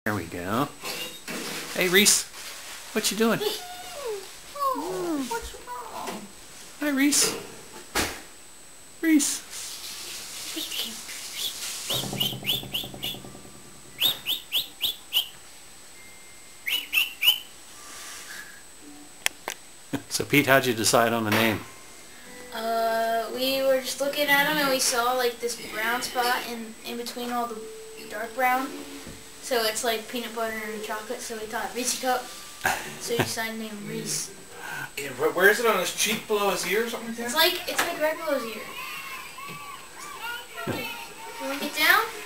There we go. Hey Reese, what you doing? Oh, what's wrong? Hi Reese. Reese. So Pete, how'd you decide on the name? We were just looking at them and we saw like this brown spot in between all the dark brown. So it's like peanut butter and chocolate, so we thought Reese Cup. So we decided to name Reese. Yeah, where is it, on his cheek below his ear or something like that? It's like right below his ear. You want to get down?